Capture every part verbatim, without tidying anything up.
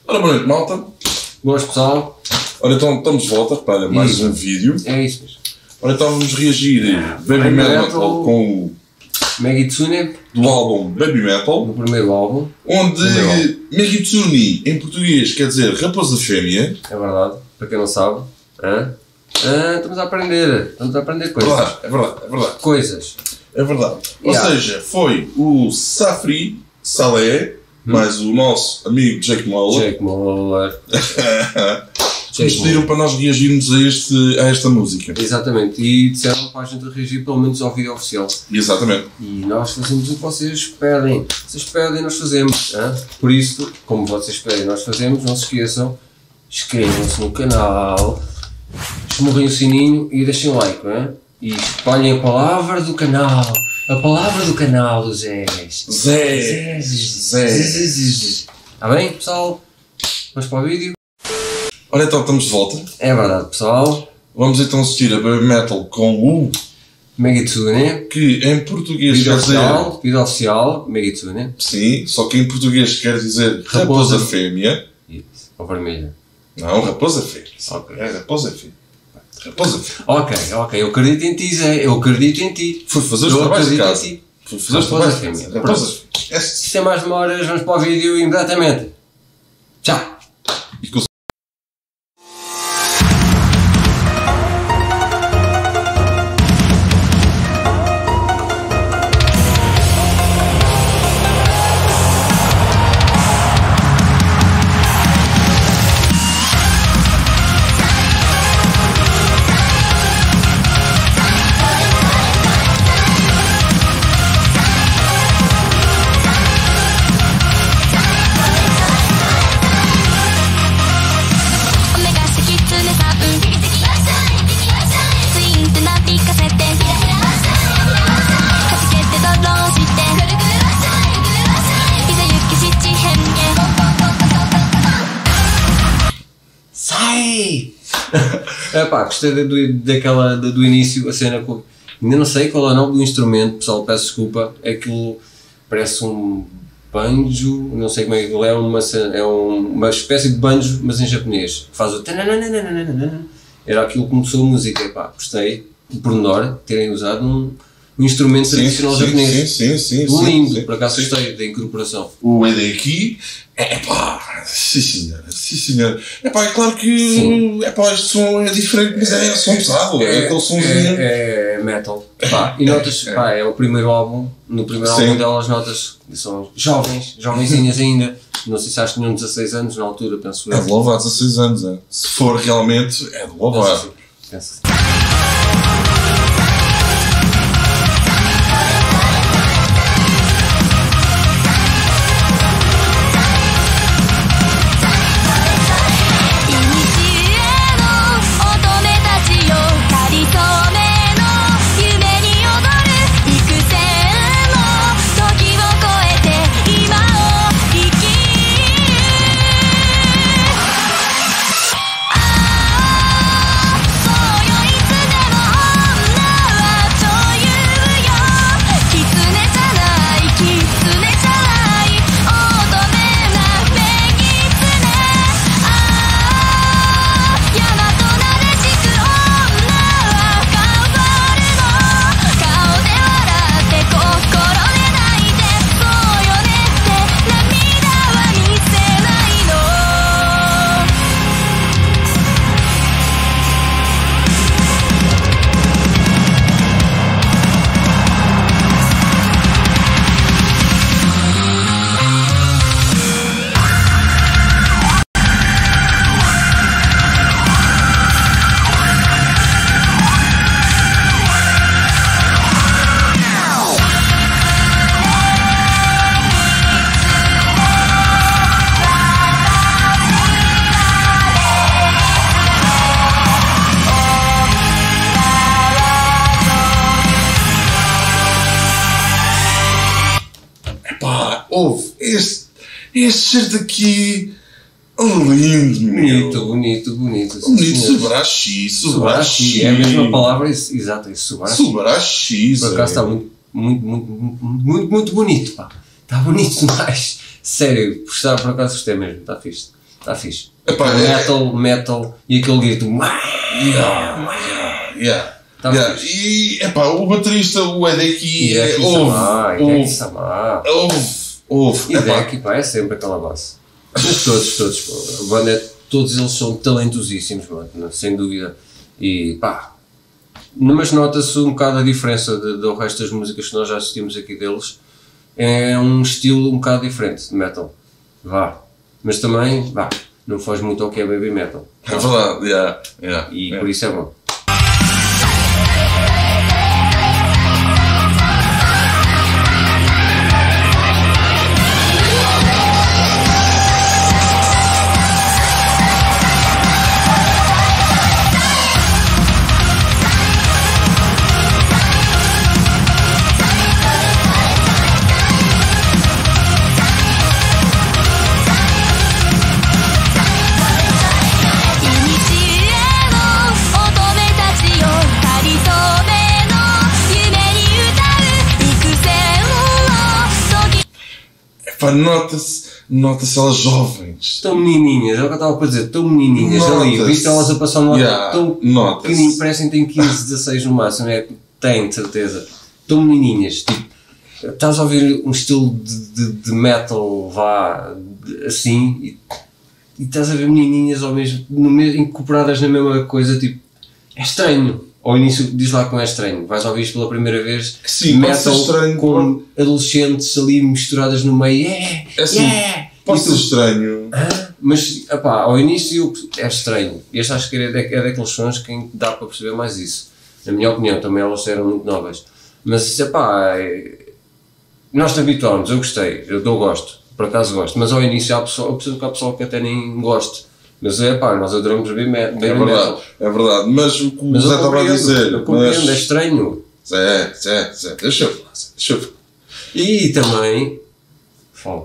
Ora, boa noite, malta. Boas, pessoal. Ora, então estamos de volta para mais Isso. um vídeo. É isso mesmo. Ora, então vamos reagir a Baby Metal, Metal com o Megitsune, do álbum Baby Metal, no primeiro álbum. onde Primeiro álbum. Megitsune em português quer dizer raposa fêmea. É verdade, para quem não sabe. Hã? Hã, estamos a aprender. Estamos a aprender É coisas. verdade, é verdade, é verdade. Coisas. É verdade. Yeah. Ou seja, foi o Safri Saleh, mais o nosso amigo Jake Muller, Jake Muller. que nos pediram para nós reagirmos a, este, a esta música. Exatamente. E disseram para a gente reagir pelo menos ao vídeo oficial. Exatamente. E nós fazemos o que vocês pedem. Vocês pedem, nós fazemos. Hã? Por isso, como vocês pedem, nós fazemos. Não se esqueçam. Inscrevam-se no canal. Esmurrem o sininho e deixem o like. Hã? E espalhem a palavra do canal. A palavra do canal do Zé. Zé. Zé. Está bem, pessoal? Vamos para o vídeo? Ora, então estamos de volta. É verdade, pessoal. Vamos então assistir a Baby Metal com o Megitsune. que em português Vídeo quer dizer... oficial. Vídeo oficial. Megitsune. Sim, só que em português quer dizer raposa, Raposa. fêmea. Isso. Ou vermelha. Não, raposa fêmea. Ok. É raposa fêmea. Raposa fêmea. Ok, ok. Eu acredito em ti, Zé. Eu acredito em ti. Fui fazer os Eu trabalhos de acredito casa. em ti. Fui fazer os Raposa trabalhos de fêmea. casa. Raposa fêmea. É Se tem mais demoras, vamos para o vídeo imediatamente. Tchau. E com- Sai! É pá, gostei da- do, daquela da- do início, a cena com. Ainda não sei qual é o nome do instrumento, pessoal, peço desculpa. É aquilo parece um banjo, não sei como é que é, uma, cena- é um- uma espécie de banjo, mas em japonês. Faz o. tananana. Era aquilo que começou a música, pá, gostei, de pormenor, terem usado um, um instrumento Sim, tradicional sim, japonês. sim, sim, sim, sim, Lindo, sim, por acaso sim. gostei da incorporação. O E D aqui, é pá, sim senhor, sim senhor. É pá, é claro que Sim. é pá, este som é diferente, mas é som pesado, é, aquele somzinho. É, é metal. Pá, e notas, É. pá, é o primeiro álbum, no primeiro Sim. álbum delas notas são jovens, jovenzinhas ainda. Não sei se acho que tinham dezasseis anos na altura, penso eu. É de louvar dezasseis anos, é. Se for realmente, é de Penso louvar. assim, penso assim. Ouve, este, este certo aqui, lindo, meu. Bonito, bonito, bonito. Bonito, Senhor. Subarashi, Subarashi, Subarashi. é a mesma palavra, ex- exato, é Subarashi. Subarashi, Por acaso está muito, muito, muito, muito, muito, muito bonito, pá. Está bonito demais. Sério, gostava, por acaso gostei mesmo, está fixe. está fixe. Epá, Aquele é- metal, metal e aquele grito. Yeah, yeah, yeah. Tá Yeah. E epá, o baterista, o Hideki, é, Hideki ouve, Sama, Hideki ouve, Sama. ouve, ouve. Epá, Hideki, pá, é sempre aquela base. Mas todos, todos, pô, a banda, é- todos eles são talentosíssimos, mano, sem dúvida. E pá, mas nota-se um bocado a diferença de- do resto das músicas que nós já assistimos aqui deles. É um estilo um bocado diferente de metal. Vá. Mas também, vá, não foge muito ao que é baby metal. é verdade, yeah, yeah, E yeah. por isso é bom. Epá, nota-se, nota-se elas jovens. Tão menininhas, é o que eu estava para dizer, tão menininhas ali, Nota-se. viste elas a passar no Yeah, tão nota-se. pequenininho, parecem que têm quinze, dezasseis no máximo, é, tem, de certeza. Tão menininhas, tipo, estás a ouvir um estilo de, de, de metal, vá, de- assim, e, e estás a ver menininhas ao mesmo, no mesmo, incorporadas na mesma coisa, tipo, é estranho. Ao início diz lá que não é estranho, vais ouvir isto pela primeira vez, Sim, pode ser metal estranho, com adolescentes ali misturadas no meio, é, É assim, yeah, pode e ser tu- estranho. mas, epá, ao início é estranho. Este acho que é, da- é daqueles sons que dá para perceber mais isso. Na minha opinião, também elas eram muito novas. Mas, epá, é, nós te habituámos, eu gostei, eu dou gosto, por acaso gosto. Mas ao início há pessoa, eu percebo que há pessoal que até nem goste. Mas, epá, nós adoramos bem, bem É metal. verdade, é verdade. Mas o que o Mas Zé eu estava a compreendo, dizer. eu compreendo, é Mas... estranho. Zé, Zé, Zé, deixa eu falar, Zé, deixa eu falar. E também... Fala.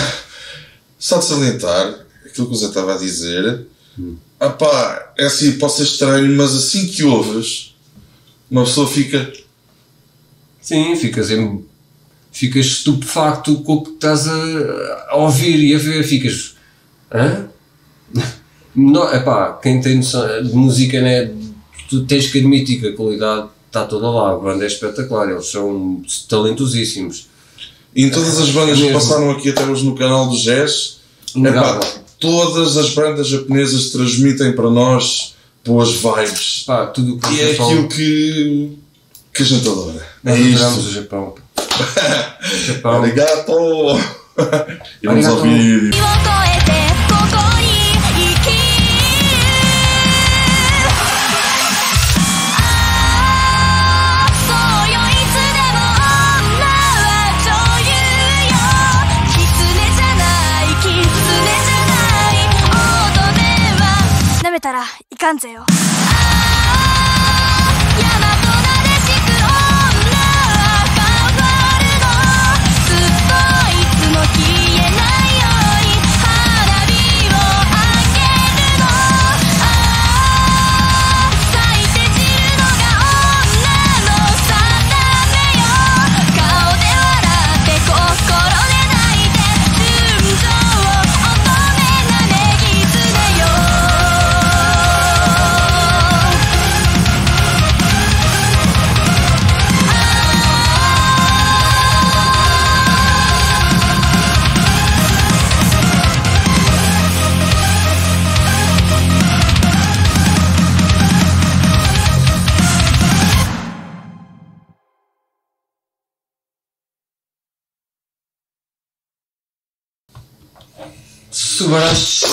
Só de salientar aquilo que o Zé estava a dizer. Ah pá, é assim, pode ser estranho, mas assim que ouves, uma pessoa fica. Sim, ficas, em, ficas estupefacto com o que estás a, a ouvir e a ver, ficas... Hã? Não, epá, quem tem noção de música, né, tu tens que admitir que a qualidade está toda lá, a banda é espetacular, eles são talentosíssimos. E em todas as bandas que Mesmo. passaram aqui até hoje no canal do Jazz, Inegável. epá, todas as bandas japonesas transmitem para nós boas vibes. Pá, tudo o que E é Japão- aquilo que, que a gente adora. nós É adoramos isto. o Japão. Japão. Arigato! E vamos Arigato. ouvir. を越えてここに生きるああそうよいつでも女は女優よ狐じゃない狐じゃない乙女は舐めたらいかんぜよああ大和なでしく女は変わるのずっといつも消えないように花火をあげるのああ咲いて散るのが女の定めよ顔で笑って心で泣いて純情乙女なねぎつねよ Subarashi.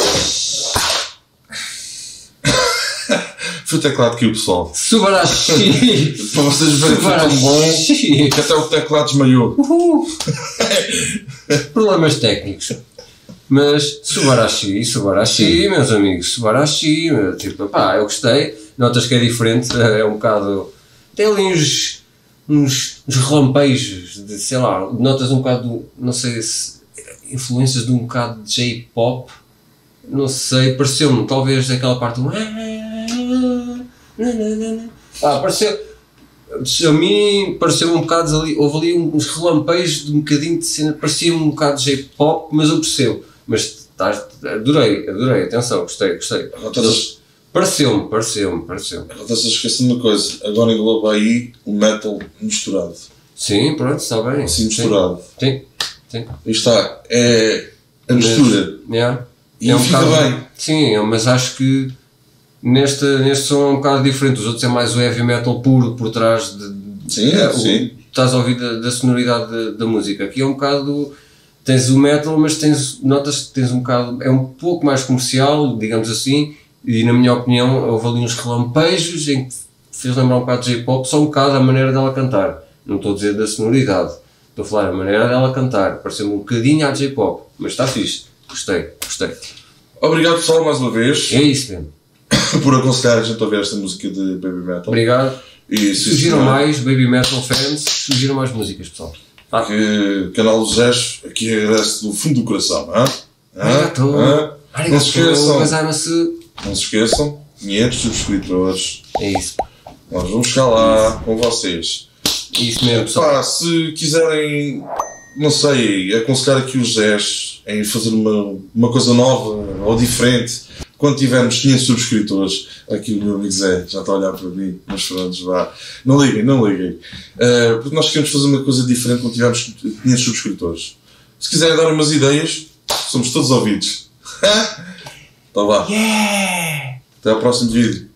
Foi o teclado que o pessoal. Subarashi. Para vocês verem que foi tão bom Subarashi. que até o teclado desmaiou. Uhul. Problemas técnicos. Mas Subarashi, Subarashi, meus amigos, Subarashi, meu, tipo, pá, eu gostei, notas que é diferente, é um bocado, tem ali uns, uns, uns relampejos de, sei lá, notas um bocado, não sei se, influências de um bocado de J-pop, não sei, pareceu-me, talvez aquela parte do... Ah, pareceu, a mim pareceu um bocado ali, houve ali uns relampejos de um bocadinho de cena, parecia um bocado de J-pop, mas eu percebo. Mas estás, adorei, adorei, atenção, gostei, gostei. Estás Pareceu-me, pareceu-me, pareceu-me. a esquecer de uma coisa, agora engloba aí o metal misturado. Sim, pronto, está bem. Assim misturado. Sim, sim. Aí está, é a mistura. Mas, yeah. E é um fica bocado, bem. Sim, mas acho que neste, neste som é um bocado diferente. Os outros é mais o heavy metal puro por trás de. Sim, é, sim. O, estás a ouvir da, da sonoridade da, da música. Aqui é um bocado. Tens o metal, mas tens, notas que tens um bocado. É um pouco mais comercial, digamos assim. E na minha opinião, houve ali uns relampejos em que fez lembrar um bocado de J-pop, só um bocado a maneira dela cantar. Não estou a dizer da sonoridade, estou a falar a maneira dela cantar. Pareceu-me um bocadinho a J-pop, mas está fixe. Gostei, gostei. Obrigado, pessoal, mais uma vez. É isso mesmo. Por aconselhar a gente a ouvir esta música de Baby Metal. Obrigado. E Sugiram mais, Baby Metal fans, sugiram mais músicas, pessoal. Ah. Que canal dos Zés, aqui agradece do fundo do coração. Hã? Arigato. Hã? Não se esqueçam. Gozaimasu. Não se esqueçam, quinhentos subscritores. É isso. Nós vamos chegar lá com vocês. É isso mesmo, pessoal. Pá, se quiserem, não sei, aconselhar aqui os Zés em fazer uma, uma coisa nova ou diferente, quando tivermos quinhentos subscritores, aqui o meu amigo Zé já está a olhar para mim, mas pronto, vá. Não liguem, não liguem. Uh, porque nós queremos fazer uma coisa diferente quando tivermos quinhentos subscritores. Se quiserem dar umas ideias, somos todos ouvidos. Então vá. Yeah! Até ao próximo vídeo.